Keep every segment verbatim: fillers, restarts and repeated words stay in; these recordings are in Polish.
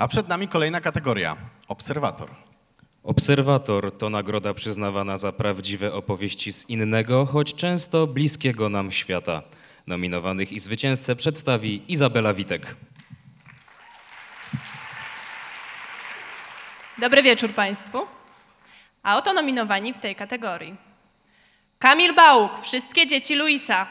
A przed nami kolejna kategoria – obserwator. Obserwator to nagroda przyznawana za prawdziwe opowieści z innego, choć często bliskiego nam świata. Nominowanych i zwycięzcę przedstawi Izabela Witek. Dobry wieczór Państwu. A oto nominowani w tej kategorii. Kamil Bałuk, Wszystkie dzieci Luisa.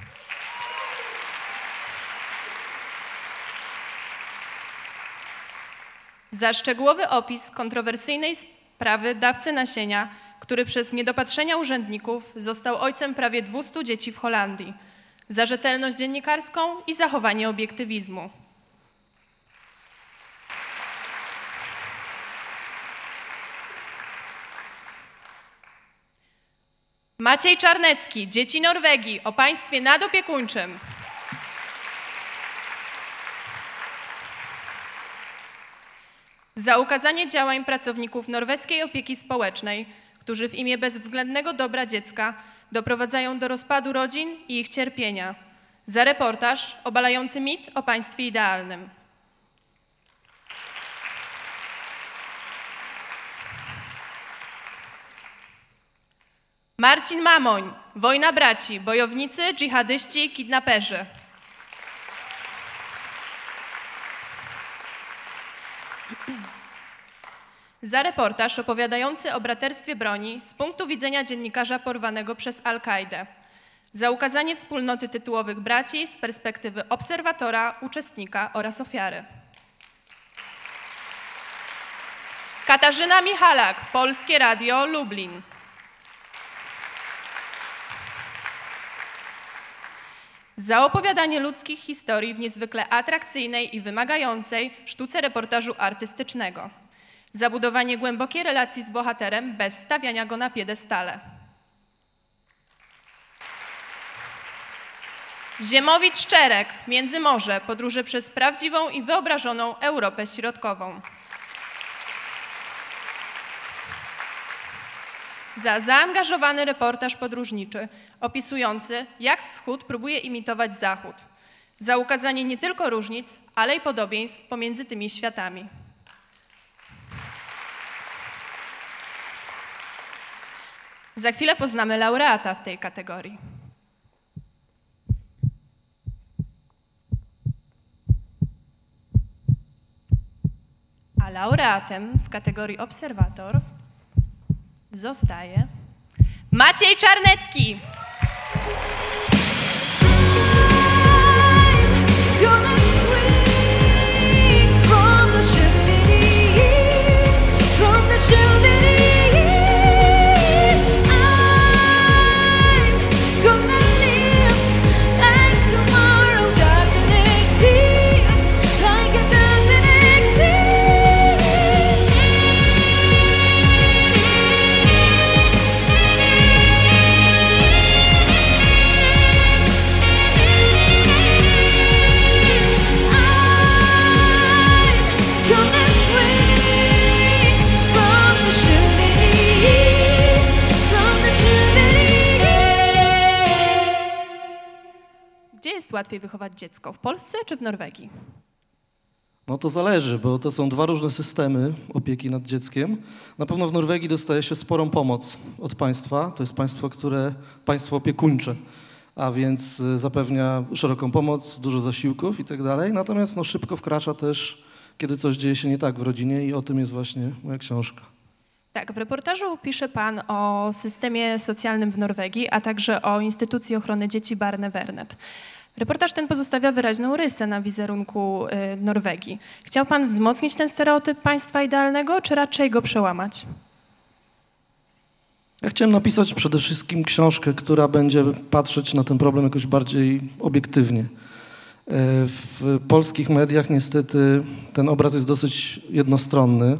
Za szczegółowy opis kontrowersyjnej sprawy dawcy nasienia, który przez niedopatrzenia urzędników został ojcem prawie dwustu dzieci w Holandii. Za rzetelność dziennikarską i zachowanie obiektywizmu. Maciej Czarnecki, Dzieci Norwegii, o państwie nadopiekuńczym. Za ukazanie działań pracowników norweskiej opieki społecznej, którzy w imię bezwzględnego dobra dziecka doprowadzają do rozpadu rodzin i ich cierpienia. Za reportaż obalający mit o państwie idealnym. Marcin Mamoń, Wojna braci, bojownicy, dżihadyści, kidnaperzy. Za reportaż opowiadający o braterstwie broni z punktu widzenia dziennikarza porwanego przez Al-Kaidę. Za ukazanie wspólnoty tytułowych braci z perspektywy obserwatora, uczestnika oraz ofiary. Katarzyna Michalak, Polskie Radio Lublin. Za opowiadanie ludzkich historii w niezwykle atrakcyjnej i wymagającej sztuce reportażu artystycznego. Za budowanie głębokiej relacji z bohaterem bez stawiania go na piedestale. Ziemowit Szczerek, Międzymorze, podróże przez prawdziwą i wyobrażoną Europę Środkową. Za zaangażowany reportaż podróżniczy, opisujący, jak Wschód próbuje imitować Zachód. Za ukazanie nie tylko różnic, ale i podobieństw pomiędzy tymi światami. Za chwilę poznamy laureata w tej kategorii. A laureatem w kategorii obserwator zostaje Maciej Czarnecki. Łatwiej wychować dziecko, w Polsce czy w Norwegii? No to zależy, bo to są dwa różne systemy opieki nad dzieckiem. Na pewno w Norwegii dostaje się sporą pomoc od państwa. To jest państwo, które państwo opiekuńcze, a więc zapewnia szeroką pomoc, dużo zasiłków i tak dalej. Natomiast no, szybko wkracza też, kiedy coś dzieje się nie tak w rodzinie i o tym jest właśnie moja książka. Tak, w reportażu pisze pan o systemie socjalnym w Norwegii, a także o Instytucji Ochrony Dzieci Barnevernet. Reportaż ten pozostawia wyraźną rysę na wizerunku y, Norwegii. Chciał pan wzmocnić ten stereotyp państwa idealnego, czy raczej go przełamać? Ja chciałem napisać przede wszystkim książkę, która będzie patrzeć na ten problem jakoś bardziej obiektywnie. W polskich mediach niestety ten obraz jest dosyć jednostronny.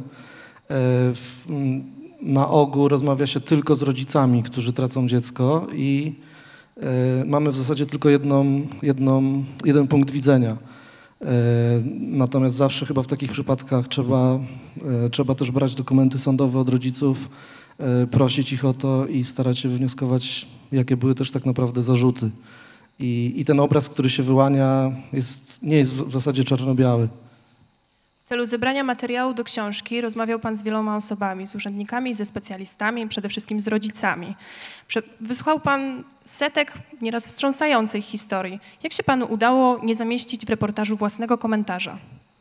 Na ogół rozmawia się tylko z rodzicami, którzy tracą dziecko i mamy w zasadzie tylko jedną, jedną, jeden punkt widzenia. Natomiast zawsze chyba w takich przypadkach trzeba, trzeba też brać dokumenty sądowe od rodziców, prosić ich o to i starać się wywnioskować, jakie były też tak naprawdę zarzuty. I, i ten obraz, który się wyłania, jest, nie jest w zasadzie czarno-biały. W celu zebrania materiału do książki rozmawiał pan z wieloma osobami, z urzędnikami, ze specjalistami, przede wszystkim z rodzicami. Prze- wysłuchał pan setek nieraz wstrząsających historii. Jak się panu udało nie zamieścić w reportażu własnego komentarza?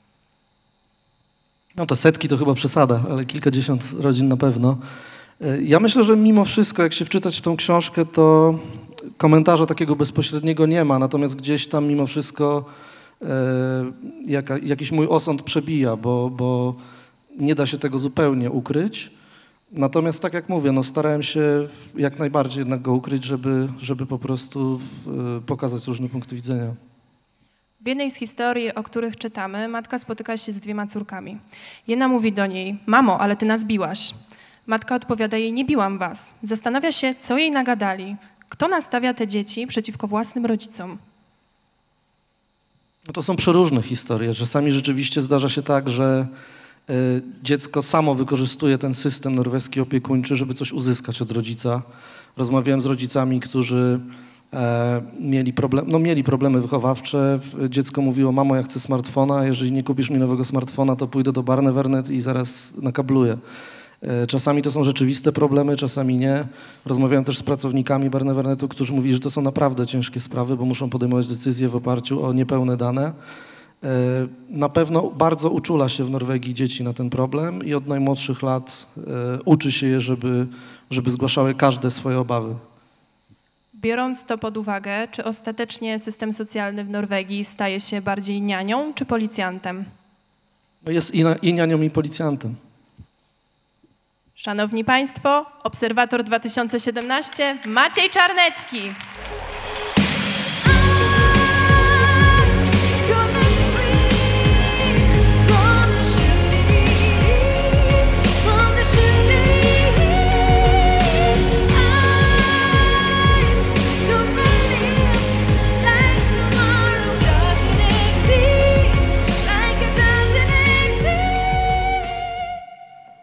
No to setki to chyba przesada, ale kilkadziesiąt rodzin na pewno. Ja myślę, że mimo wszystko, jak się wczytać w tą książkę, to komentarza takiego bezpośredniego nie ma, natomiast gdzieś tam mimo wszystko e, jaka, jakiś mój osąd przebija, bo, bo nie da się tego zupełnie ukryć. Natomiast tak jak mówię, no starałem się jak najbardziej jednak go ukryć, żeby, żeby po prostu e, pokazać różne punkty widzenia. W jednej z historii, o których czytamy, matka spotyka się z dwiema córkami. Jedna mówi do niej: mamo, ale ty nas biłaś. Matka odpowiada jej: nie biłam was. Zastanawia się, co jej nagadali. Kto nastawia te dzieci przeciwko własnym rodzicom? No to są przeróżne historie. Czasami rzeczywiście zdarza się tak, że y, dziecko samo wykorzystuje ten system norweski opiekuńczy, żeby coś uzyskać od rodzica. Rozmawiałem z rodzicami, którzy e, mieli, problem, no, mieli problemy wychowawcze. Dziecko mówiło: mamo, ja chcę smartfona, jeżeli nie kupisz mi nowego smartfona, to pójdę do Barnevernet i zaraz nakabluję. Czasami to są rzeczywiste problemy, czasami nie. Rozmawiałem też z pracownikami Barnevernetu, którzy mówili, że to są naprawdę ciężkie sprawy, bo muszą podejmować decyzje w oparciu o niepełne dane. Na pewno bardzo uczula się w Norwegii dzieci na ten problem i od najmłodszych lat uczy się je, żeby, żeby zgłaszały każde swoje obawy. Biorąc to pod uwagę, czy ostatecznie system socjalny w Norwegii staje się bardziej nianią czy policjantem? No jest i, na, i nianią, i policjantem. Szanowni Państwo, Obserwator dwa tysiące siedemnaście, Maciej Czarnecki.